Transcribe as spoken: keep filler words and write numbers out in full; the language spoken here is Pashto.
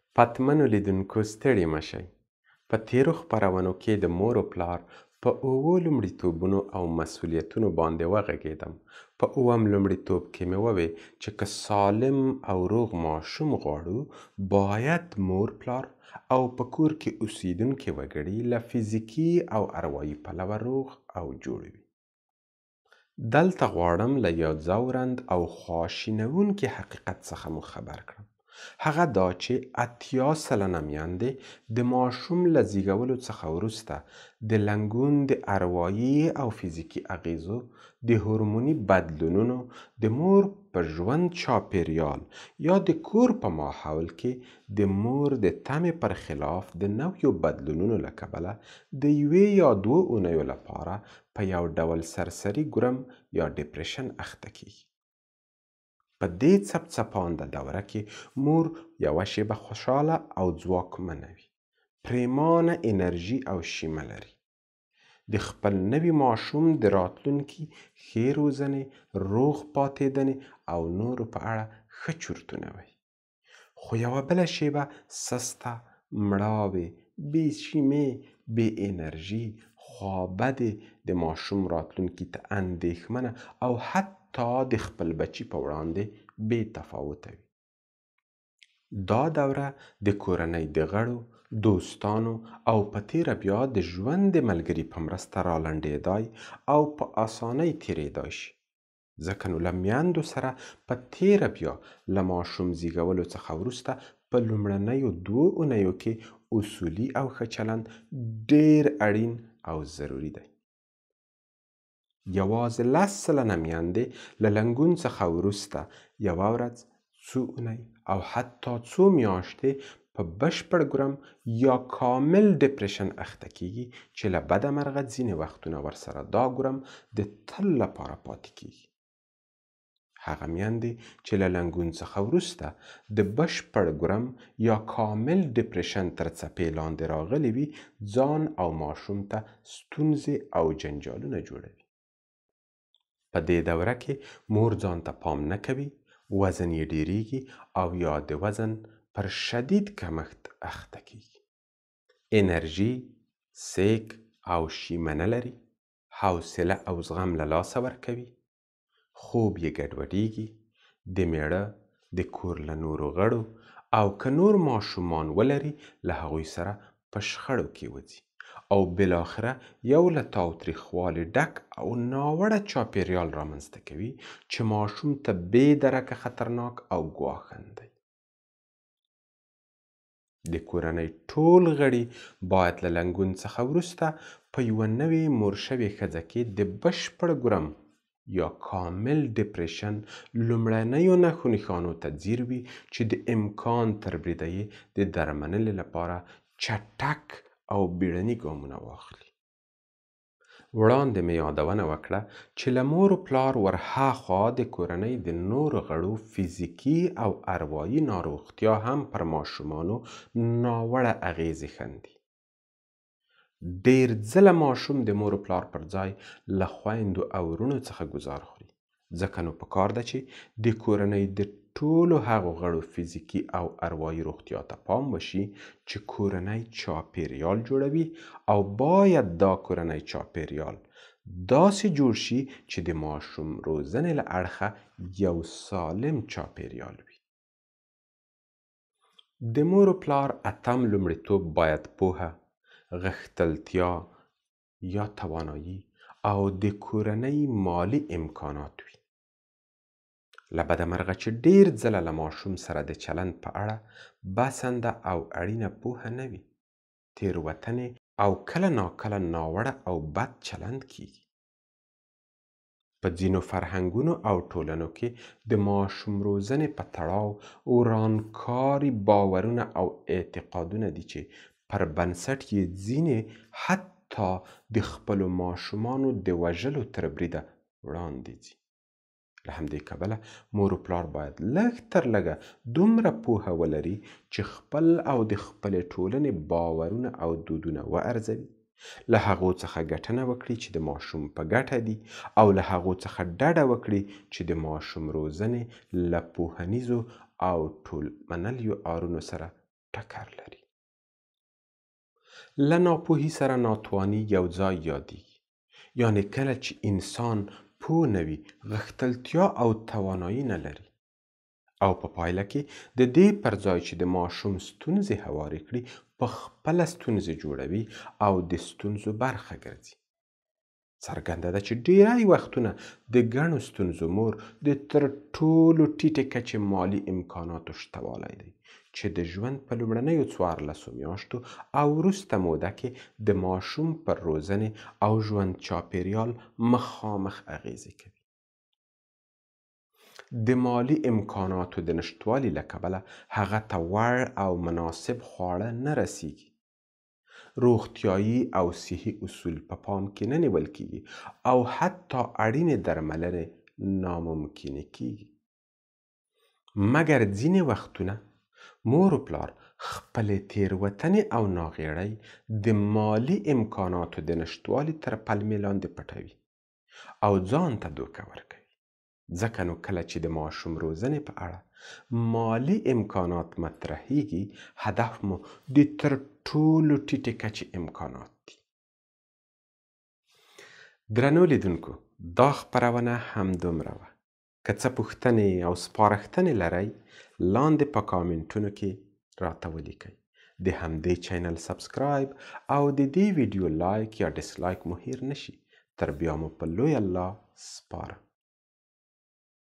پتمنو لیدونکو ستړي مشئ. په تیرو خپرونو کې د مور و پلار په اوو لومړیتوبونو او مسؤلیتونو باندې وغږېدم. په اووم لومړیتوب کې مې ووې چې که سالم او روغ ماشوم غواړو، باید مور پلار او په کور کې اوسیدونکي وګړي له فزیکي او اروايي پلوه روغ او جوړ وي. دلته غواړم له یو ځورند او خواشینونکي حقیقت څخه مو خبر کړم. هغه دا چې اتیا سلنه میندې د ماشوم له زیږولو څخه وروسته د لنګون د اروايي او فزیکي اغیزو، د هورموني بدلونونو، د مور په ژوند چاپیریال یا د کور په ماحول کې د مور د تمې پر خلاف د نویو بدلونونو له کبله د یوې یا دوو اونیو لپاره په یو ډول سرسري ګرم یا ډپریشن اخته کیږي. په دې څپڅپانده دوره کې مور یوه شیبه خوشحاله او ځواکمنه وي، پریمانه انرژي او شیمه لري، د خپل نوي ماشوم د راتلونکي ښې روزنې، روغ پاتېدنې او نورو په اړه ښه چورتونه وایي. خو یوه بله شیبه سسته، مړاوې، بې شیمې، بې انرژي، خوابدې، د ماشوم راتلونکي ته اندېښمنه او حتی تا د خپل بچی په وړاندې بې تفاوته وي. دا دوره د کورنۍ د غړو، دوستانو او په تیره بیا د ژوند د ملګري په مرسته رالنډېدای او په اسانۍ تیریدای شي. ځکه نو له میندو سره په تیره بیا له ماشوم زیږولو څخه وروسته په لومړنیو دوو اونیو کې اصولي او ښه چلند ډېر اړین او ضروري دی. یوازې لس سلنه میندې له لنګون څخه وروسته یوه ورځ، څو اونۍ او حتی څو میاشتې په بشپړ ګرم یا کامل ډپریشن اخته کیږي چې له بده مرغه ځینې وختونه ورسره دا ګرم د تل لپاره پاتې کیږي. هغه میندې چې له لنګون څخه وروسته د بشپړ ګرم یا کامل ډپریشن تر څپې لاندې راغلي وي، ځان او ماشوم ته ستونزې او جنجالونه جوړوي. په دې دوره کې مور ځان ته پام نه کوي، وزن یې ډیریږي او یا د وزن پر شدید کمښت اخته کیږي. انرژي، سیک او شیمه نه لري، حوصله او زغم له لاسه ورکوي، خوب یې ګډوډیږي، د میړه، د کور له نورو غړو او که نور ماشومان ولري له هغوی سره په شخړو کې وځي او بالاخره یو له تاوتریخوالي ډک او ناوړه چاپیریال رامنځته کوي چې ماشوم ته بې درکه خطرناک او ګواښن دی. د کورنۍ ټول غړي باید له لنګون څخه وروسته په یوه نوې مور شوې ښځه کې د بشپړ ګرم یا کامل ډپریشن لومړنیو نښو نښانو ته ځیر وي چې د امکان تر بریده یې د درملنې لپاره چټک او بیړني ګامونه واخلي. وړاندې مې یادونه وکړه چې له مور و پلار ورهاخوا د کورنۍ د نورو غړو فزیکي او اروايي ناروغتیا هم پر ماشومانو ناوړه اغیزې ښندي. ډېر ځله ماشوم د مور و پلار پر ځای له خویندو او وروڼو څخه ګزار خوري. ځکه نو پکار ده چې د کورنۍ د ټولو هغو غړو فزیکي او اروايي روغتیا ته پام وشي چې کورنۍ چاپیریال جوړوي، او باید دا کورنۍ چاپیریال داسې جوړ شي چې د ماشوم روزنې له اړخه یو سالم چاپیریال وي. د مور و پلار اتم لومړیتوب باید پوهه، غښتلتیا یا توانایی او د کورنۍ مالی امکانات وي. له بده مرغه چې ډېر ځله له ماشوم سره د چلند په اړه بسنده او اړینه پوهه نه وي، تېروتنې او کله ناکله ناوړه او بد چلند کیږي. په ځینو فرهنګونو او ټولنو کې د ماشوم روزنې په تړاو ورانکاري باورونه او اعتقادونه دي چې پر بنسټ یې ځینې حتی د خپلو ماشومانو د وژلو تر بریده وړاندې ځي. له همدې کبله مور و پلار باید لږ تر لږه دومره پوهه ولري چې خپل او د خپلې ټولنې باورونه او دودونه وارزوي، له هغو څخه ګټنه وکړي چې د ماشوم په ګټه دي، او له هغو څخه ډډه وکړي چې د ماشوم روزنې له پوهنیزو او ټول منلیو آرونو سره ټکر لري. له ناپوهي سره ناتواني یو ځای یادېږي، یعنې کله چې انسان پوه نه وي، غښتلتیا او توانایي نه لري، او په پایله کې د دې پر ځای چې د ماشوم ستونزې هوارې کړي، په خپله ستونزې جوړوي او د ستونزو برخه ګرځي. څرګنده ده چې ډیری وختونه د ګڼو ستونزو مور د تر ټولو ټیټې کچې مالي امکاناتو شتوالی دی، چې د ژوند په لومړنیو څوارلسو میاشتو او وروسته موده کې د ماشوم پر روزنې او ژوند چاپیریال مخامخ اغیزې کوي. د مالی امکاناتو د نشتوالي له کبله هغه ته وړ او مناسب خواړه نه رسیږي. روغتیایي او صحي اصول په پام کې نه نیول کیږي او حتی اړینې درملنې ناممکنې کیږي. مګر ځینې وختونه مور و پلار خپلې تیروتنې او ناغېړۍ د مالی امکاناتو د نشتوالي تر پلمې لاندې پټوي او ځان ته دوکه ورکوي. ځکه نو کله چې د ماشوم روزنې په اړه مالی امکانات مطرحېږي، هدف مو د تر ټولو ټیټې کچې امکانات دي. درنو لیدونکو، دا خپرونه همدومره وه. که څه پوښتنې او سپارښتنې لرئ، لاندې په کامنټونو کې راته ولیکئ. د همدې چینل سبسکرایب او د دې ویډیو لایک یا ډسلایک مو هیر نشي. تر بیا مو په لوی الله سپارم.